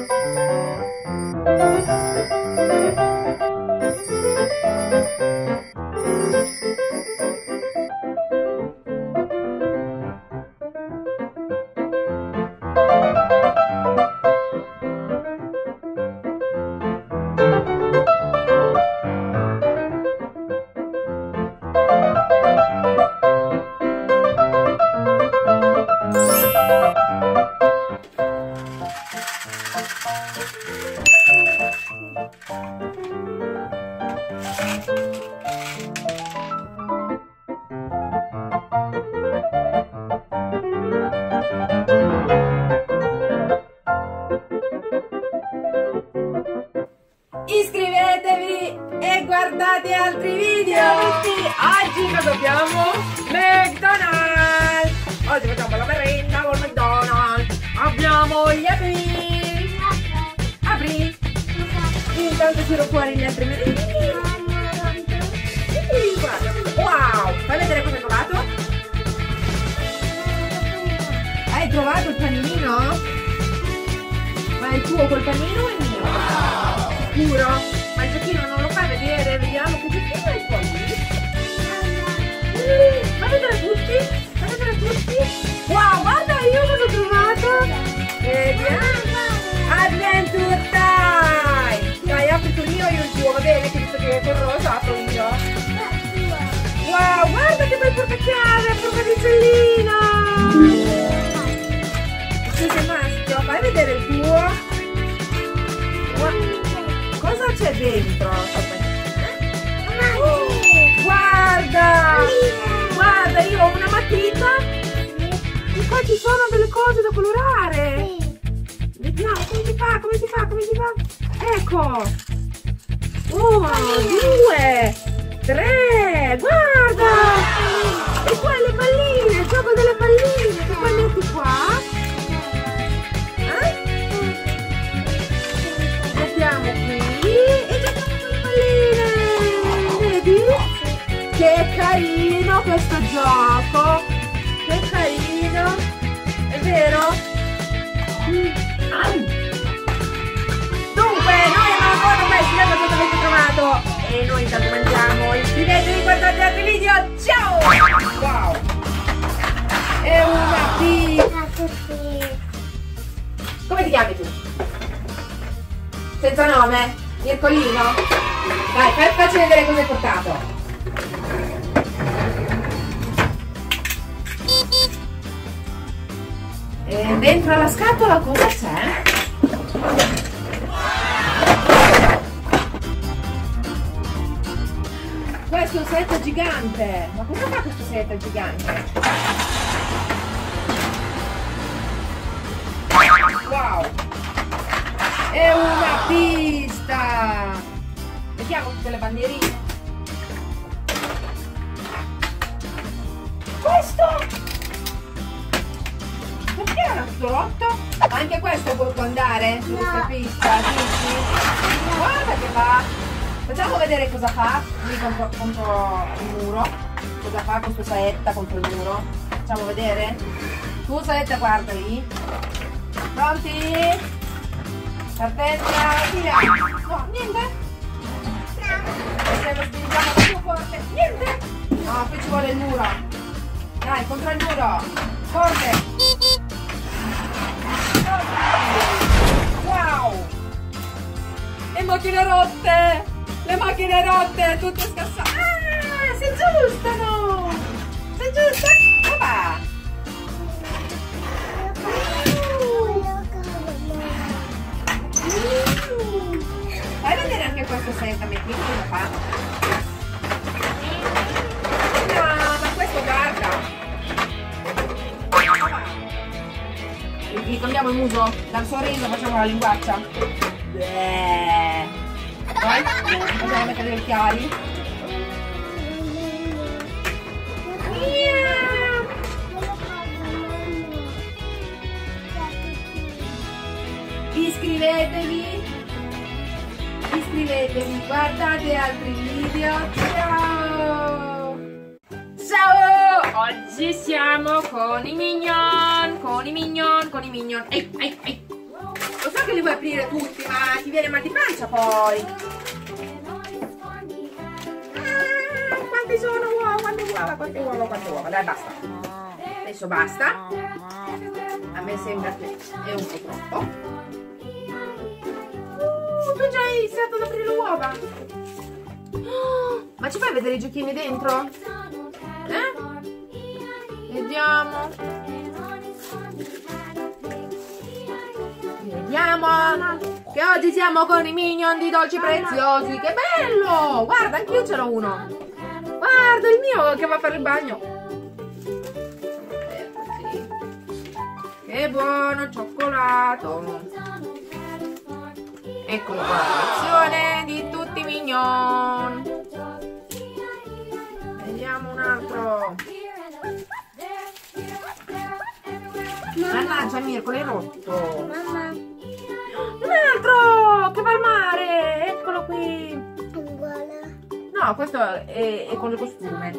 Iscrivetevi e guardate altri video. Oggi cosa abbiamo? McDonald's. Oggi facciamo la merenda con McDonald's. Abbiamo gli apri. Apri. Intanto tiro fuori gli altri merendini. Wow, fai vedere cosa hai trovato? Hai trovato il panino? Ma è il tuo col panino o è il mio? Sicuro? Ma il giochino non lo fai vedere? Vediamo che giochino è qua lì. Fai vedere tutti? Fai vedere tutti? Wow, guarda io cosa ho trovato! Vediamo! Adventure Time! Dai, apri tu il mio e io il tuo, va bene? Che visto che è con rosa, apro il mio. Wow, guarda che bel portachiave a forma di uccellino! Tu sei maschio? Fai vedere il tuo. Cosa c'è dentro? Guarda! Guarda, io ho una matita e qua ci sono delle cose da colorare. Vediamo come si fa, come si fa, come si fa. Ecco! 1, 2, 3, guarda! E qua le palline, il gioco delle palline, che poi metti qua. Mettiamo qui e giochiamo con le palline. Vedi? Che carino questo gioco! Che carino! È vero? Dunque, noi abbiamo ancora questo, vediamo cosa avete trovato. E noi intanto mangiamo. Iscrivetevi, guardate altri video. Ciao! Wow! È una pizza. Come ti chiami tu? Senza nome? Mircolino? Dai, facci vedere cosa hai portato. E dentro la scatola cosa c'è? Questo è un saetta gigante. Ma cosa fa questo saetta gigante? Wow! È una pista! Vediamo tutte le bandierine. Questo? Perché era tutto rotto? Anche questo è voluto andare su questa pista, dici? Guarda che va! Facciamo vedere cosa fa lì contro il muro. Cosa fa questo saetta contro il muro? Facciamo vedere? Tu saetta, guarda lì. Pronti? Partenza, via! No, niente? Se lo spingiamo più forte, niente? No, qui ci vuole il muro. Dai, contro il muro. Forte! Wow! Le macchine rotte! Le macchine rotte, tutte scassate! Ah, si aggiustano! Si aggiustano! Opa! Fai vedere anche questo saetta, metti cosa fa? No, ma questo guarda! Gli togliamo il muso dal sorriso, facciamo la linguaccia. Poi possiamo mettere gli occhiali. Iscrivetevi, guardate altri video. Ciao! Ciao! Oggi siamo con i Minion. Con i Minion. Ehi, ehi, ehi. Lo so che li vuoi aprire tutti? Ma ti viene mal di pancia poi. Quanti sono uova? Quante uova? Quante uova? Quante uova? Dai, basta. Adesso basta. A me sembra che è un po' troppo. Tu già hai iniziato ad aprire le uova? Ma ci fai vedere i giochini dentro? Vediamo. Vediamo. Che oggi siamo con i Minion di Dolci Preziosi. Che bello! Guarda, anch'io ce n'ho uno. Guarda il mio che va a fare il bagno. Così. Che buono il cioccolato. Eccolo qua, la lezione di tutti i Minion. Vediamo un altro. Mannaggia Mirko, l'hai rotto. Mamma. Un altro che va al mare. Eccolo qui. Uguale. No, questo è con il costume.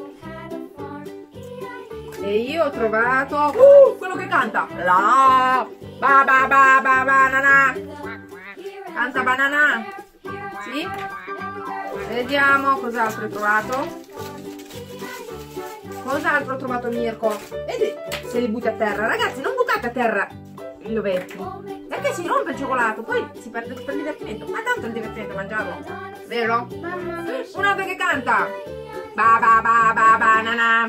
E io ho trovato quello che canta. La ba ba ba ba banana. Canta banana. Sì. Vediamo cos'altro ho trovato. Cos'altro ho trovato Mirko? Vedi se li butti a terra. Ragazzi, non buttate a terra gli ovetti, perché si rompe il cioccolato, poi si perde tutto il divertimento. Ma tanto il divertimento è mangiarlo, vero? Un altro che canta. Ba ba ba ba banana.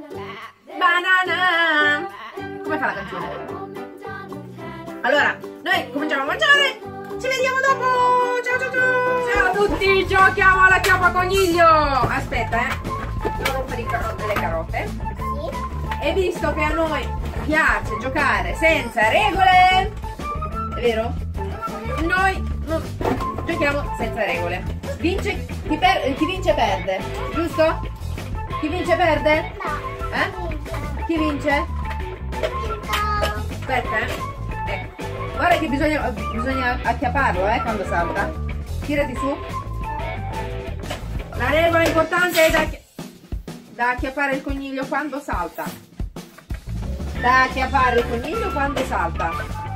Banana. Come fa la canzone? Allora, noi cominciamo a mangiare. Ci vediamo dopo. Ciao ciao ciao. Ciao a tutti, giochiamo alla chiappa coniglio. Aspetta, devo rompere le carote. E visto che a noi piace giocare senza regole, è vero? Noi giochiamo senza regole. Vince chi vince perde, giusto? Chi vince perde? Chi vince? Aspetta, ecco. Guarda che bisogna acchiapparlo, quando salta. Tirati su. La regola importante è da acchiappare il coniglio quando salta. Da acchiappare il coniglio quando salta.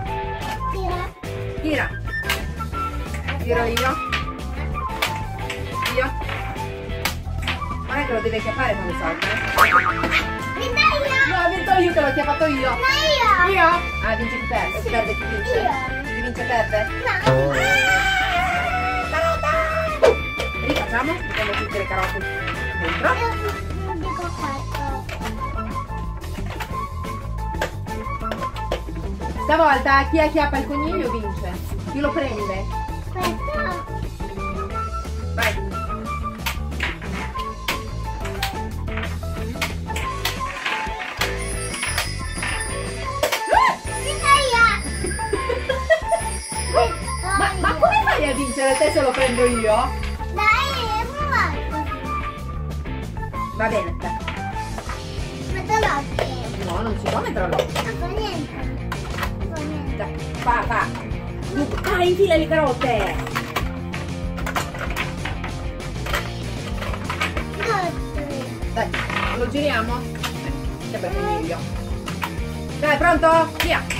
Tira. Tiro io. Non è che lo devi acchiappare quando salta, No, ho vinto io che l'ho acchiappato io. Io? Ah, vince chi perde? Si perde chi vince? Chi vince perde? No. Carota! Rifacciamo? Mettiamo tutte le carote dentro. Non dico fatto. Stavolta chi acchiappa il coniglio vince. Chi lo prende? Questo. Vai. Ma come fai a vincere? Te se lo prendo io? Dai, muovo. Va bene, dai. Metto l'occhio. No, non si può mettere l'occhio. Non fa niente. Non fa niente. Dai, fa. Infila le carote. Dai, lo giriamo? Che bel coniglio. Dai, pronto? Via.